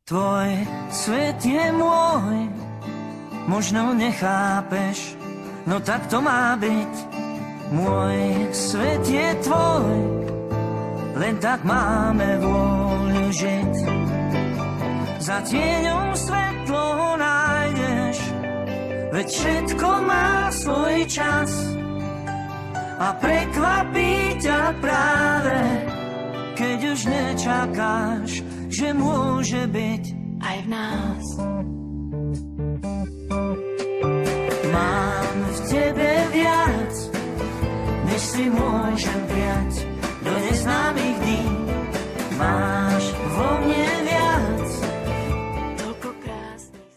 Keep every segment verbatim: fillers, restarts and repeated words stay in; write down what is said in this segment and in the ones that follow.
Tvoj svet je môj, možno nechápeš, no tak to má byť. Môj svet je tvoj, len tak máme vôľu žiť. Za tieňou svetlo nájdeš, veď všetko má svoj čas. A prekvapí ťa práve, keď už nečakáš, že môže byť aj v nás. Mám v tebe viac, než si môžem prijať do neznámych dní. Máš vo mne viac, toľko krásnych.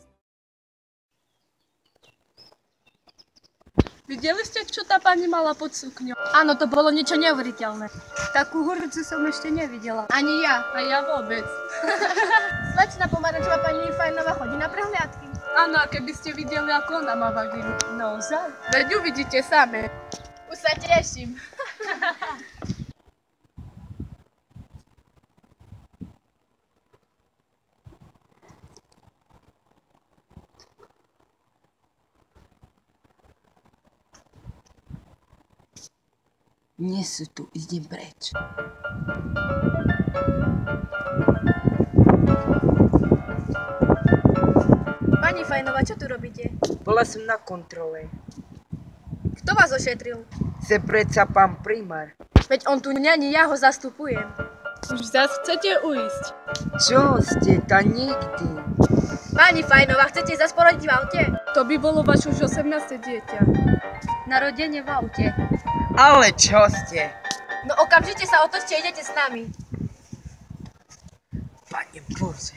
Videli ste, čo tá pani mala pod sukňou? Áno, to bolo niečo neuveriteľné. Takú hurcu som ešte nevidela. Ani ja. A ja vôbec. Slečna pomaračová pani Fajnová chodí na prehliadky. Áno, a keby ste videli, ako ona má vagínu. Naozaj? Veď uvidíte same. Už sa teším. Nie sú tu, idem preč. Pani Fajnová, čo tu robíte? Bola som na kontrole. Kto vás ošetril? Se predsa pán primár. Veď on tu není, ja ho zastupujem. Už zás chcete uísť. Čo ste, ta nikdy? Pani Fajnová, chcete zas porodiť v aute? To by bolo vaše už osemnáste dieťa. Narodenie v aute. Ale čo ste? No okamžite sa otočte, idete s nami. Pane Bože.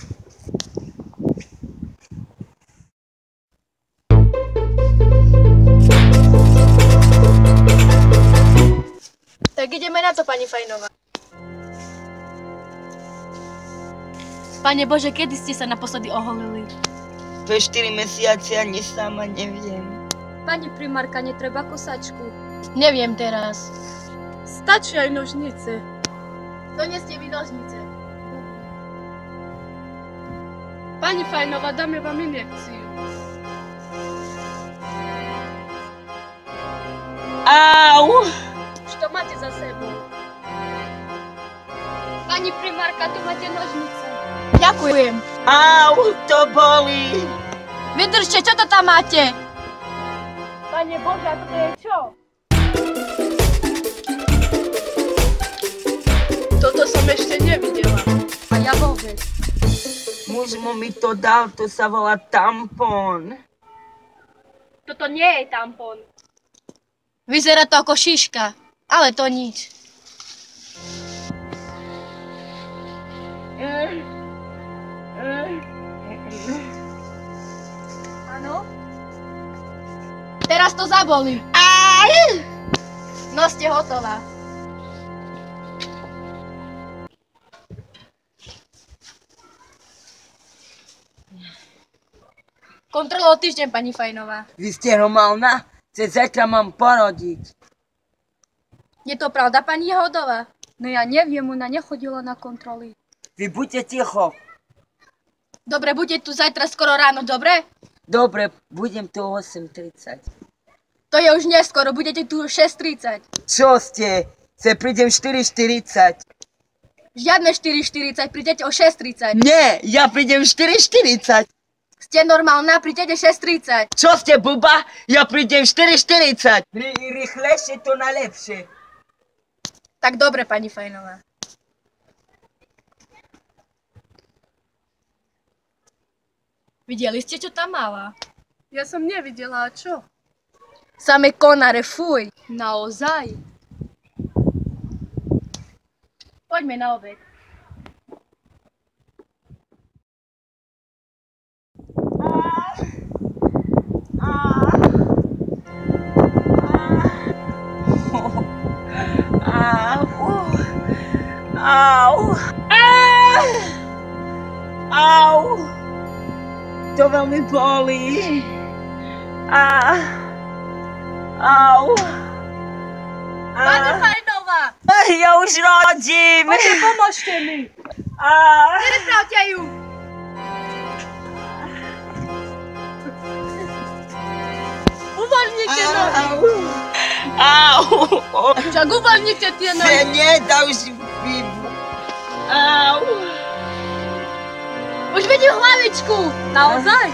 Tak ideme na to, pani Fajnová. Pane Bože, kedy ste sa naposledy oholili? To je štyri mesiace a ani sama neviem. Pani primárka, netreba kosačku. Neviem teraz. Stačí aj nožnice. Doneste mi nožnice. Pani Fajnová, dáme vám injekciu. Au! Už to máte za sebou. Pani primárka, tu máte nožnice. Ďakujem. Au, to bolí. Vydržte, čo to tam máte? Pane Bože, a toto je čo? Toto som ešte nevidela. A ja vôbec. Muž mu mi to dal, to sa volá tampón. Toto nie je tampón. Vyzerá to ako šiška, ale to nič. Áno? Teraz to zabolí. No ste hotová. Kontrolu o týždeň, pani Fajnová. Vy ste normálna? Cez zajtra mám porodiť. Je to pravda, pani Jahodová? No ja neviem, ona nechodila na kontroly. Vy buďte ticho. Dobre, buďte tu zajtra skoro ráno, dobre? Dobre, budem tu o osem tridsať. To je už neskoro, budete tu šesť tridsať. Čo ste? Se prídem štyri štyridsať. Žiadne štyri štyridsať, prídete o šesť tridsať. Nie, ja prídem štyri štyridsať. Ste normálna, prídete šesť tridsať. Čo ste, buba? Ja prídem štyri štyridsať. Rýchlejšie to najlepšie. Tak dobre, pani Fajnová. Videli ste, čo tam mala? Ja som nevidela, a čo? Same konare, fuj. Naozaj? Poďme na obed. Au! Au! To veľmi bolí. Á! Au! Pani Fajnová! Ja už rodím! Poďte, pomôžte mi! Á! Nerepravte ju! Au! Však uvoľnite tie Se nohy. nedá už vybu. Au! Už vidím hlavičku. Naozaj?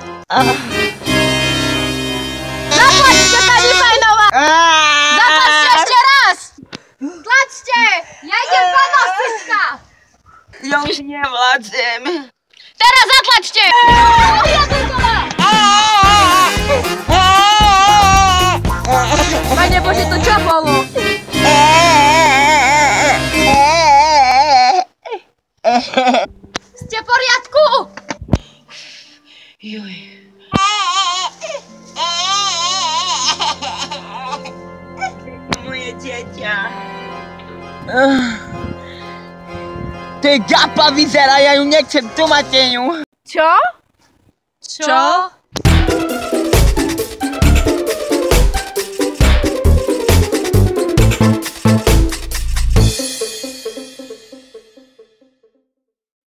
Zatlačte, pani Fajnová! Zatlačte ešte raz! Tlačte! Ja idem do nosička! Ja už nevládzem. Teraz zatlačte! Pane Bože, to čo bolo? Ste v poriadku? Juj. Moje dieťa. To je gapa vyzerá, ja ju nechcem, tu máte ju. Čo? Čo?